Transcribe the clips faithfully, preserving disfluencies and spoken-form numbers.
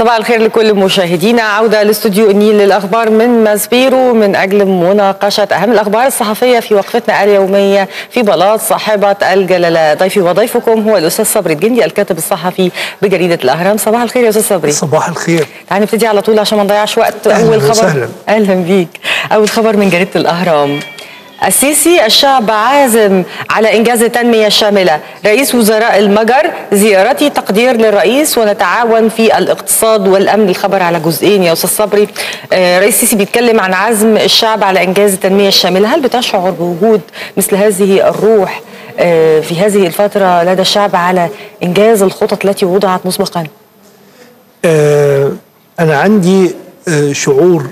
صباح الخير لكل مشاهدينا. عودة لاستوديو النيل للأخبار من ماسبيرو من أجل مناقشة أهم الأخبار الصحفية في وقفتنا اليومية في بلاط صاحبة الجلالة. ضيفي وضيفكم هو الأستاذ صبري الجندي الكاتب الصحفي بجريدة الأهرام. صباح الخير يا أستاذ صبري. صباح الخير. تعالى نبتدي على طول عشان ما نضيعش وقت. أول خبر وسهلا. أهلا بيك. أول خبر من جريدة الأهرام: السيسي الشعب عازم على إنجاز التنمية الشاملة. رئيس وزراء المجر: زيارتي تقدير للرئيس ونتعاون في الاقتصاد والأمن. الخبر على جزئين يا أستاذ صبري. رئيس السيسي بيتكلم عن عزم الشعب على إنجاز التنمية الشاملة. هل بتشعر بوجود مثل هذه الروح في هذه الفترة لدى الشعب على إنجاز الخطط التي وضعت مسبقا؟ آه أنا عندي آه شعور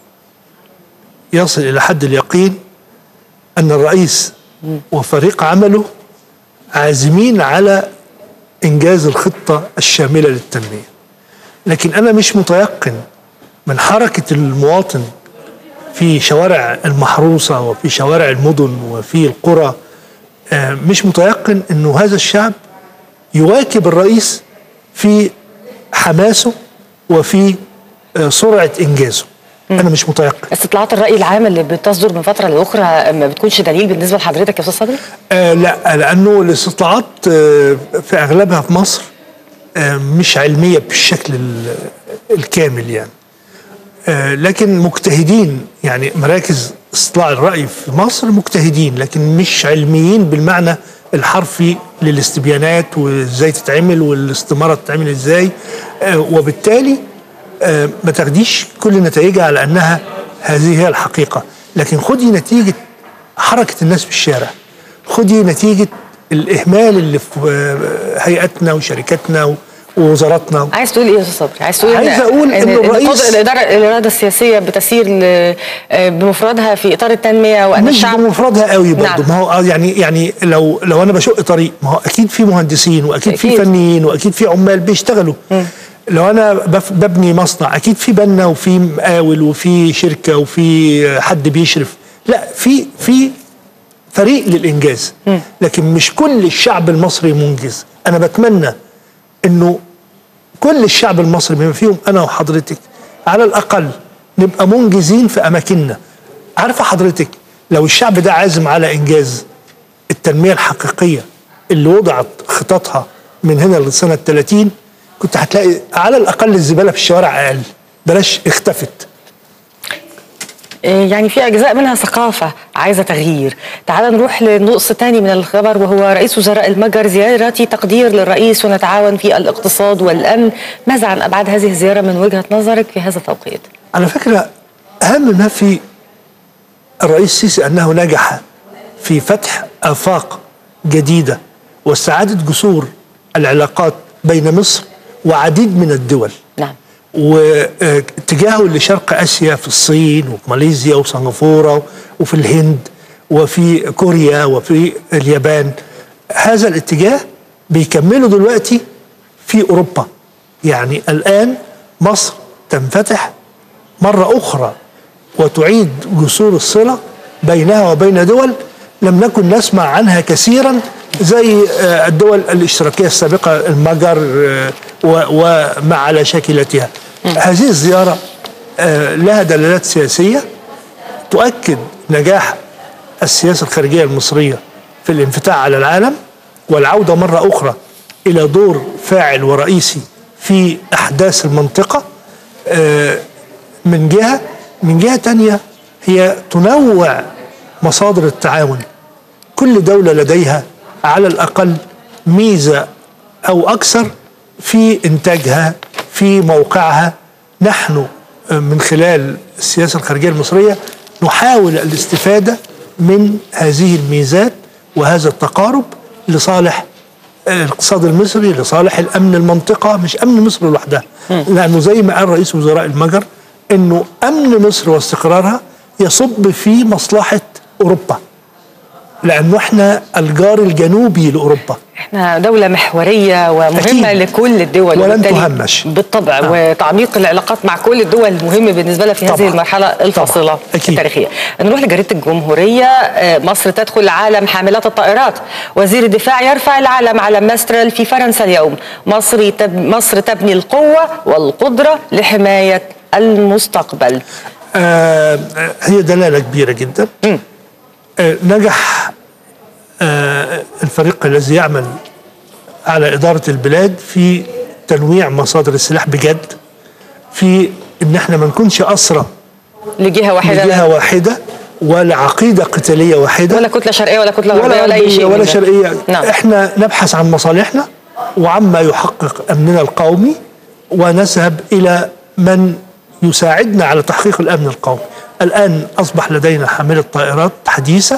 يصل إلى حد اليقين أن الرئيس وفريق عمله عازمين على إنجاز الخطة الشاملة للتنمية، لكن أنا مش متيقن من حركة المواطن في شوارع المحروسة وفي شوارع المدن وفي القرى، مش متيقن أنه هذا الشعب يواكب الرئيس في حماسه وفي سرعة إنجازه. أنا مش متيقن. استطلاعات الرأي العام اللي بتصدر من فترة لأخرى ما بتكونش دليل بالنسبة لحضرتك يا أستاذ صبري؟ آه لا، لأنه الاستطلاعات آه في أغلبها في مصر آه مش علمية بالشكل الكامل يعني. آه لكن مجتهدين، يعني مراكز استطلاع الرأي في مصر مجتهدين لكن مش علميين بالمعنى الحرفي للاستبيانات وازاي تتعمل والاستمارة تتعمل ازاي، آه وبالتالي آه ما تاخديش كل نتائجها على أنها هذه هي الحقيقة، لكن خدي نتيجة حركة الناس في الشارع، خدي نتيجة الإهمال اللي في هيئاتنا وشركاتنا ووزاراتنا. عايز تقول إيه يا أستاذ صبري؟ عايز تقول عايز إن أقول إن, إن الرئيس الإدارة الإرادة السياسية بتسير بمفردها في إطار التنمية وأن مش الشعب بمفردها قوي برضه. نعم. ما هو يعني يعني لو لو أنا بشق طريق، ما هو أكيد في مهندسين وأكيد أكيد. في فنيين وأكيد في عمال بيشتغلوا. م. لو انا ببني مصنع اكيد في بنا وفي مقاول وفي شركه وفي حد بيشرف، لا في في فريق للانجاز، لكن مش كل الشعب المصري منجز. انا بتمنى انه كل الشعب المصري بما فيهم انا وحضرتك على الاقل نبقى منجزين في اماكننا. عارفه حضرتك لو الشعب ده عازم على انجاز التنميه الحقيقيه اللي وضعت خططها من هنا لسنه ثلاثين، كنت هتلاقي على الأقل الزبالة في الشوارع أقل، بلاش اختفت. يعني في أجزاء منها ثقافة عايزة تغيير. تعال نروح لنقص تاني من الخبر وهو رئيس وزراء المجر: زيارتي تقدير للرئيس ونتعاون في الاقتصاد والأمن. ماذا عن أبعاد هذه الزيارة من وجهة نظرك في هذا التوقيت؟ على فكرة أهم ما في الرئيس السيسي أنه نجح في فتح آفاق جديدة واستعادة جسور العلاقات بين مصر وعديد من الدول. نعم. واتجاهه لشرق اسيا في الصين وفي ماليزيا وسنغافوره وفي الهند وفي كوريا وفي اليابان، هذا الاتجاه بيكمله دلوقتي في اوروبا. يعني الان مصر تنفتح مره اخرى وتعيد جسور الصله بينها وبين دول لم نكن نسمع عنها كثيرا زي الدول الاشتراكيه السابقه المجر وما على شاكلتها. هذه الزياره لها دلالات سياسيه تؤكد نجاح السياسه الخارجيه المصريه في الانفتاح على العالم والعوده مره اخرى الى دور فاعل ورئيسي في احداث المنطقه. من جهه من جهه ثانيه هي تنوع مصادر التعاون. كل دوله لديها على الأقل ميزة أو أكثر في إنتاجها في موقعها. نحن من خلال السياسة الخارجية المصرية نحاول الاستفادة من هذه الميزات وهذا التقارب لصالح الاقتصاد المصري، لصالح الأمن المنطقة، مش أمن مصر لوحدها، لأنه زي ما قال رئيس وزراء المجر أنه أمن مصر واستقرارها يصب في مصلحة أوروبا، لأنه احنا الجار الجنوبي لأوروبا. احنا دولة محورية ومهمة أكيد. لكل الدول ولن تهمش بالطبع آه. وتعميق العلاقات مع كل الدول المهمة بالنسبة لها في طبعا. هذه المرحلة الفاصلة التاريخية. نروح لجريدة الجمهورية. مصر تدخل عالم حاملات الطائرات، وزير الدفاع يرفع العلم على ماسترال في فرنسا اليوم. مصر تب... مصر تبني القوة والقدرة لحماية المستقبل. آه هي دلالة كبيرة جدا. آه نجح آه الفريق الذي يعمل على إدارة البلاد في تنويع مصادر السلاح بجد، في إن احنا ما نكونش أسرى لجهة واحدة لجهة واحدة ولا عقيدة قتالية واحدة ولا كتلة شرقية ولا كتلة غربية ولا, ولا أي شيء ولا شرقية. نعم. احنا نبحث عن مصالحنا وعما يحقق أمننا القومي، ونذهب إلى من يساعدنا على تحقيق الأمن القومي. الآن أصبح لدينا حاملة طائرات حديثة،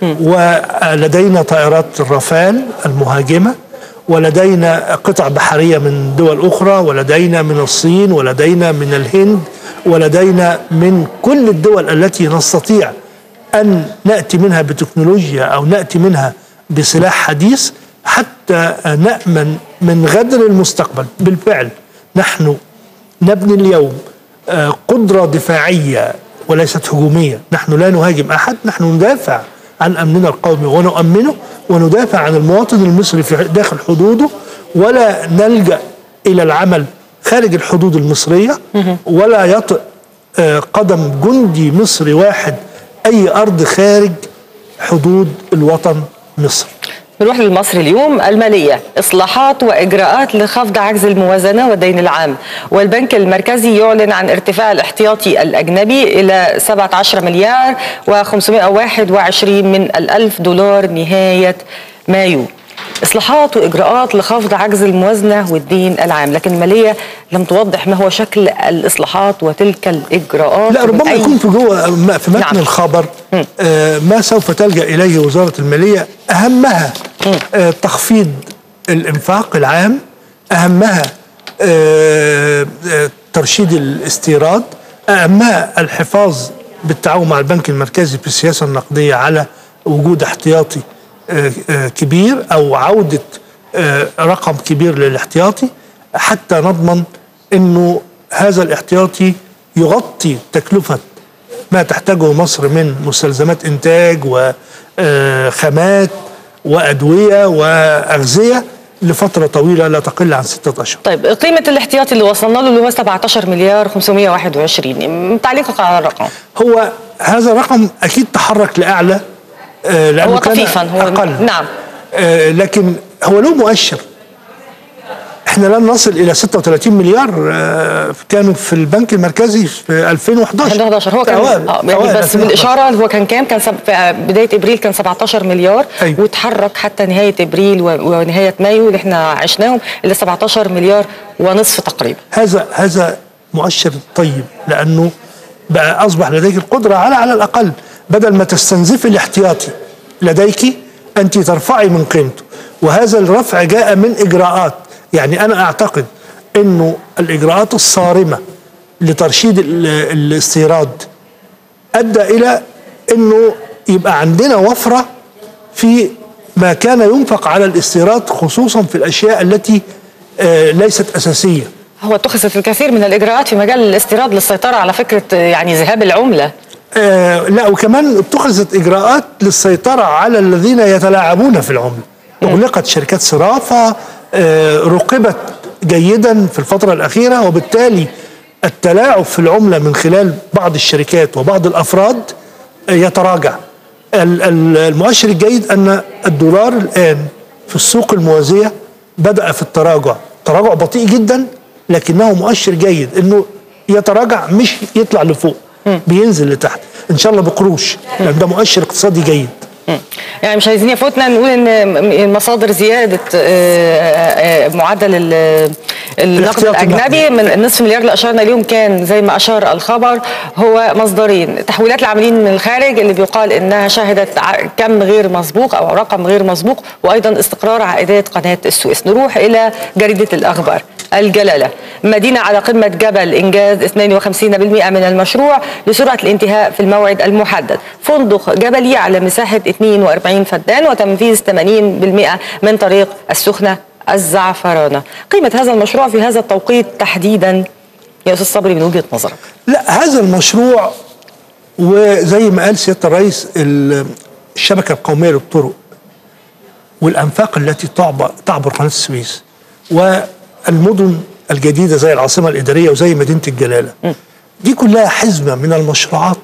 ولدينا طائرات الرافال المهاجمة، ولدينا قطع بحرية من دول أخرى، ولدينا من الصين، ولدينا من الهند، ولدينا من كل الدول التي نستطيع أن نأتي منها بتكنولوجيا أو نأتي منها بسلاح حديث حتى نأمن من غدر المستقبل. بالفعل نحن نبني اليوم قدرة دفاعية وليست هجومية. نحن لا نهاجم أحد، نحن ندافع عن أمننا القومي ونؤمنه، وندافع عن المواطن المصري في داخل حدوده، ولا نلجأ إلى العمل خارج الحدود المصرية، ولا يطئ قدم جندي مصري واحد أي أرض خارج حدود الوطن مصر. نروح للمصري اليوم. المالية إصلاحات وإجراءات لخفض عجز الموازنة والدين العام، والبنك المركزي يعلن عن ارتفاع الاحتياطي الأجنبي إلى سبعة عشر مليار وخمسمائة وواحد وعشرين من الألف دولار نهاية مايو. إصلاحات وإجراءات لخفض عجز الموازنة والدين العام، لكن المالية لم توضح ما هو شكل الإصلاحات وتلك الإجراءات. لا، ربما يكون في جوه في متن نعم. الخبر آه ما سوف تلجأ إليه وزارة المالية. أهمها آه تخفيض الإنفاق العام، أهمها آه آه ترشيد الاستيراد، أهمها الحفاظ بالتعاون مع البنك المركزي في السياسة النقدية على وجود احتياطي كبير أو عودة رقم كبير للاحتياطي، حتى نضمن أنه هذا الاحتياطي يغطي تكلفة ما تحتاجه مصر من مستلزمات إنتاج وخامات وأدوية وأغذية لفترة طويلة لا تقل عن ستة أشهر. طيب، قيمة الاحتياطي اللي وصلنا له اللي هو سبعة عشر مليار خمسمائة وواحد وعشرين، تعليقك على الرقم؟ هو هذا الرقم أكيد تحرك لأعلى، لأنه هو طفيفا هو أقل. نعم. آه لكن هو له مؤشر. احنا لن نصل إلى ستة وثلاثين مليار آه كانوا في البنك المركزي في ألفين وأحد عشر. ألفين وأحد عشر هو كان آه يعني بس بالإشارة هو كان كام؟ كان سب... في بداية إبريل كان سبعة عشر مليار. أيوة. وتحرك حتى نهاية إبريل ونهاية مايو اللي احنا عشناهم إلى سبعة عشر مليار ونصف تقريبا. هذا هذا مؤشر طيب، لأنه بقى أصبح لديك القدرة على على الأقل بدل ما تستنزفي الاحتياطي لديك أنت ترفعي من قيمته. وهذا الرفع جاء من إجراءات، يعني أنا أعتقد أنه الإجراءات الصارمة لترشيد الاستيراد أدى إلى أنه يبقى عندنا وفرة في ما كان ينفق على الاستيراد، خصوصا في الأشياء التي ليست أساسية. هو اتخذت الكثير من الإجراءات في مجال الاستيراد للسيطرة على فكرة يعني ذهاب العملة. آه لا، وكمان اتخذت إجراءات للسيطرة على الذين يتلاعبون في العملة. أغلقت شركات صرافة، آه رقبت جيدا في الفترة الأخيرة، وبالتالي التلاعب في العملة من خلال بعض الشركات وبعض الأفراد آه يتراجع. المؤشر الجيد أن الدولار الآن في السوق الموازية بدأ في التراجع، تراجع بطيء جدا لكنه مؤشر جيد انه يتراجع مش يطلع لفوق، بينزل لتحت ان شاء الله بقروش، لان ده مؤشر اقتصادي جيد. يعني مش عايزين يفوتنا نقول ان مصادر زياده معدل النقد الاجنبي من النصف مليار اللي اشرنا اليهم كان زي ما اشار الخبر هو مصدرين، تحويلات العاملين من الخارج اللي بيقال انها شهدت كم غير مسبوق او رقم غير مسبوق، وايضا استقرار عائدات قناه السويس. نروح الى جريده الاخبار. الجلاله، مدينه على قمه جبل، انجاز اثنين وخمسين بالمئة من المشروع لسرعه الانتهاء في الموعد المحدد. فندق جبلي على مساحه اثنين وأربعين فدان وتنفيذ ثمانين بالمئة من طريق السخنه الزعفرانه. قيمه هذا المشروع في هذا التوقيت تحديدا يا استاذ صبري من وجهه نظرك؟ لا، هذا المشروع وزي ما قال سياده الرئيس الشبكه القوميه للطرق والانفاق التي تعبر تعبر قناه السويس والمدن الجديده زي العاصمه الاداريه وزي مدينه الجلاله، دي كلها حزمه من المشروعات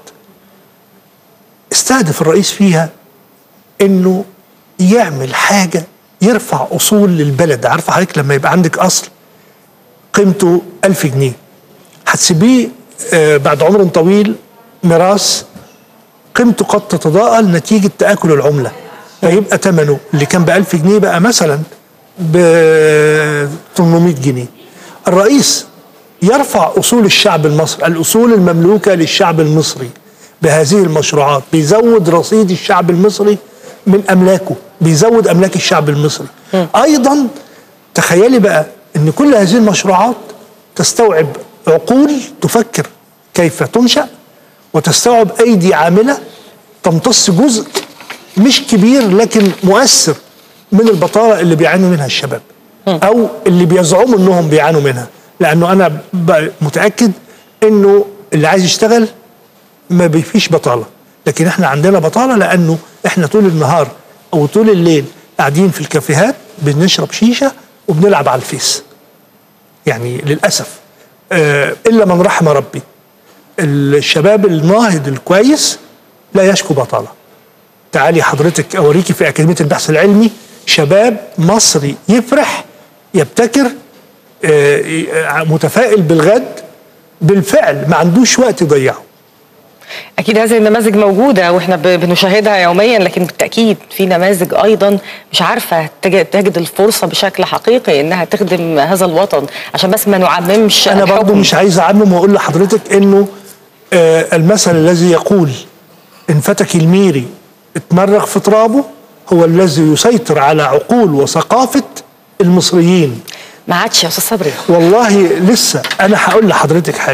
استهدف الرئيس فيها انه يعمل حاجه يرفع اصول للبلد. عارفه حضرتك لما يبقى عندك اصل قيمته ألف جنيه هتسيبيه آه بعد عمر طويل ميراث قيمته قد تتضاءل نتيجه تآكل العمله، فيبقى ثمنه اللي كان ب ألف جنيه بقى مثلا ب ثمانمئة جنيه. الرئيس يرفع اصول الشعب المصري، الاصول المملوكه للشعب المصري بهذه المشروعات، بيزود رصيد الشعب المصري من املاكه، بيزود املاك الشعب المصري. م. ايضا تخيلي بقى ان كل هذه المشروعات تستوعب عقول تفكر كيف تنشأ، وتستوعب ايدي عامله تمتص جزء مش كبير لكن مؤثر من البطاله اللي بيعانوا منها الشباب، م. او اللي بيزعموا انهم بيعانوا منها، لانه انا متاكد انه اللي عايز يشتغل ما فيش بطاله، لكن احنا عندنا بطاله لانه احنا طول النهار او طول الليل قاعدين في الكافيهات بنشرب شيشه وبنلعب على الفيس. يعني للاسف آه الا من رحم ربي. الشباب الناهض الكويس لا يشكو بطاله. تعالي حضرتك اوريكي في اكاديميه البحث العلمي شباب مصري يفرح يبتكر آه متفائل بالغد، بالفعل ما عندوش وقت يضيعه. أكيد هذه النماذج موجودة وإحنا بنشاهدها يوميا، لكن بالتأكيد في نماذج أيضا مش عارفة تجد الفرصة بشكل حقيقي إنها تخدم هذا الوطن، عشان بس ما نعممش. أنا برضو مش عايز أعمم وأقول لحضرتك إنه آه المثل الذي يقول إن فتك الميري اتمرغ في ترابه هو الذي يسيطر على عقول وثقافة المصريين. ما عادش يا أستاذ صبري والله لسه. أنا هقول لحضرتك حاجة.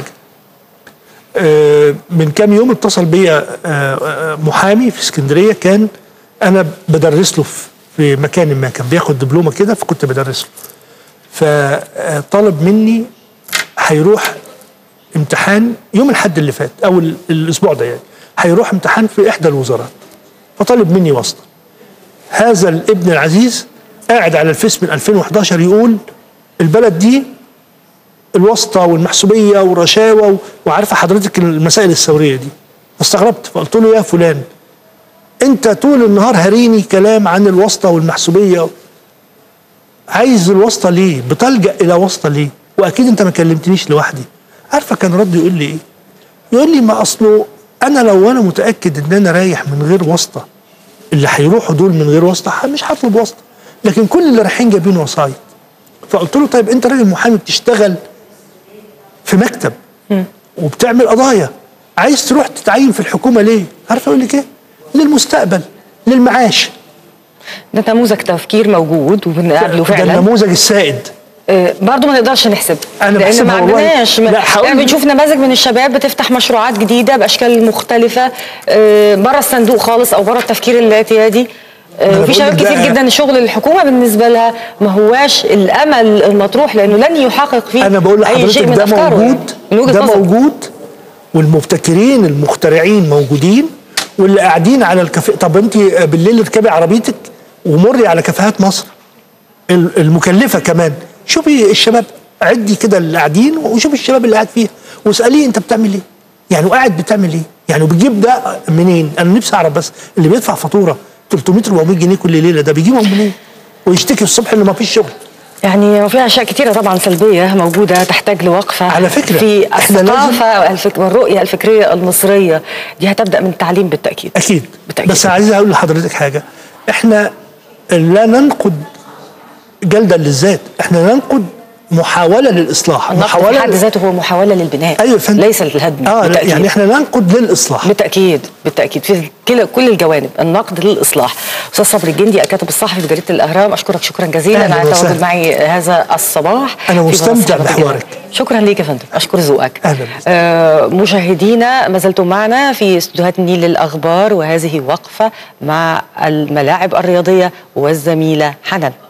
من كام يوم اتصل بيا محامي في اسكندريه، كان انا بدرس له في مكان ما، كان بياخد دبلومه كده فكنت بدرس له، فطلب مني هيروح امتحان يوم الاحد اللي فات او الاسبوع ده، يعني هيروح امتحان في احدى الوزارات، فطلب مني واسطه. هذا الابن العزيز قاعد على الفيس من ألفين وإحدى عشر يقول البلد دي الواسطه والمحسوبيه والرشاوى وعارفه حضرتك المسائل الثوريه دي. استغربت فقلت له يا فلان انت طول النهار هريني كلام عن الواسطه والمحسوبيه، عايز الواسطه ليه؟ بتلجأ الى واسطه ليه؟ واكيد انت ما كلمتنيش لوحدي. عارفه كان رد يقول لي ايه؟ يقول لي ما اصله انا لو انا متاكد ان انا رايح من غير واسطه، اللي هيروحوا دول من غير واسطه مش هطلب واسطه، لكن كل اللي رايحين جايبين وسايط. فقلت له طيب انت راجل محامي بتشتغل في مكتب م. وبتعمل قضايا، عايز تروح تتعين في الحكومه ليه؟ عارفه اقول لك ايه؟ للمستقبل، للمعاش. ده نموذج تفكير موجود وبنقابله فعلا. ده النموذج السائد. آه برضه ما نقدرش نحسب، انا لان ما عندناش يعني بنشوف نماذج من الشباب بتفتح مشروعات جديده باشكال مختلفه آه بره الصندوق خالص او بره التفكير الاعتيادي. وفي شباب كتير جدا شغل الحكومه بالنسبه لها ما هواش الامل المطروح، لانه لن يحقق فيه انا بقول اي شيء من ده افكاره. موجود يعني ده نظر. موجود، والمبتكرين المخترعين موجودين، واللي قاعدين على الكافيه. طب انت بالليل اركبي عربيتك ومري على كافيهات مصر المكلفه كمان، شوفي الشباب، عدي كده اللي قاعدين وشوفي الشباب اللي قاعد فيها واساليه انت بتعمل ايه؟ يعني وقاعد بتعمل ايه؟ يعني وبتجيب ده منين؟ انا نفسي اعرف بس اللي بيدفع فاتوره ثلاثمئة أربعمئة جنيه كل ليله ده بيجيبهم منين؟ ويشتكي الصبح انه ما فيش شغل. يعني في اشياء كثيره طبعا سلبيه موجوده تحتاج لوقفه. على فكره في الثقافه والرؤيه الفكريه المصريه دي هتبدا من التعليم بالتاكيد. اكيد بالتأكيد. بس عايز اقول لحضرتك حاجه، احنا لا ننقد جلدا للذات، احنا ننقد محاوله للاصلاح، النقد محاوله في حد ذاته هو محاوله للبناء. ايوه فندم. ليس للهدم. اه بالتأكيد. يعني احنا ننقد للاصلاح. بالتاكيد بالتاكيد في كل كل الجوانب، النقد للاصلاح. استاذ صبري الجندي الكاتب الصحفي في جريده الاهرام، اشكرك شكرا جزيلا على التواجد معي هذا الصباح. انا مستمتع بحوارك. شكرا ليك يا فندم، اشكر ذوقك. اهلا. آه مشاهدينا ما زلتم معنا في استوديوهات النيل للاخبار، وهذه وقفه مع الملاعب الرياضيه والزميله حنان.